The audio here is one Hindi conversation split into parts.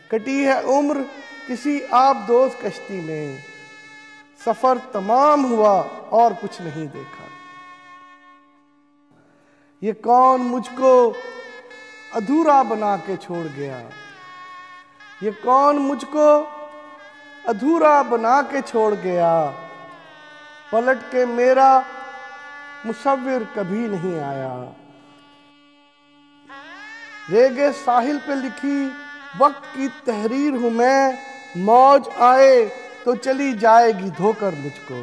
कटी है उम्र किसी आबदोज कश्ती में, सफर तमाम हुआ और कुछ नहीं देखा। ये कौन मुझको अधूरा बना के छोड़ गया, ये कौन मुझको अधूरा बना के छोड़ गया। पलट के मेरा मुसव्विर कभी नहीं आया। रेगे साहिल पे लिखी वक्त की तहरीर हूं मैं, मौज आए तो चली जाएगी धोकर मुझको।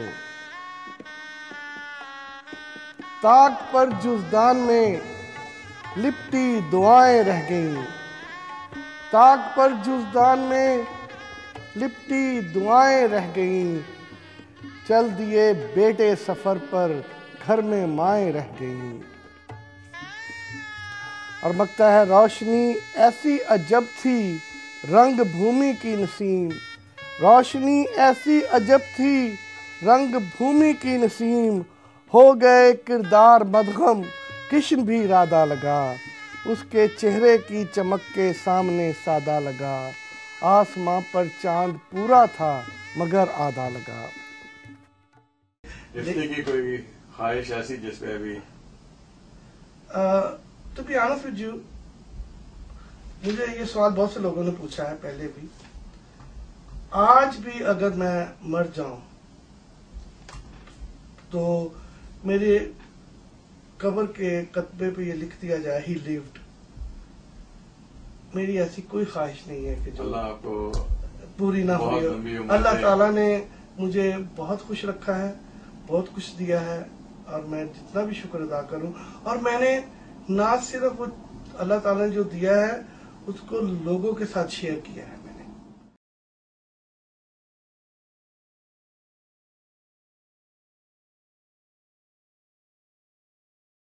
ताक पर जुज़दान में लिपटी दुआएं रह गईं, ताक पर जुज़दान में लिपटी दुआएं रह गईं। चल दिए बेटे सफर पर घर में माएं रह गईं। और मकता है रोशनी ऐसी अजब थी रंग भूमि की नसीम, रोशनी ऐसी अजब थी रंग भूमि की नसीम। हो गए किरदार मदगम किशन भी इरादा लगा, उसके चेहरे की चमक के सामने सादा लगा। आसमां पर चांद पूरा था मगर आधा लगा। इफ्ती की कोई ख्वाहिश ऐसी जिसपे अभी to be honest with you, मुझे ये सवाल बहुत से लोगों ने पूछा है पहले भी। आज भी अगर मैं मर जाऊं तो मेरे कब्र के कतबे पे ये लिख दिया जाए ही लिव्ड। मेरी ऐसी कोई ख्वाहिश नहीं है कि जो अल्लाह आपको पूरी ना हुई हो। अल्लाह ताला ने मुझे बहुत खुश रखा है, बहुत कुछ दिया है, और मैं जितना भी शुक्र अदा करूं, और मैंने ना सिर्फ अल्लाह ताला ने जो दिया है उसको लोगों के साथ शेयर किया है।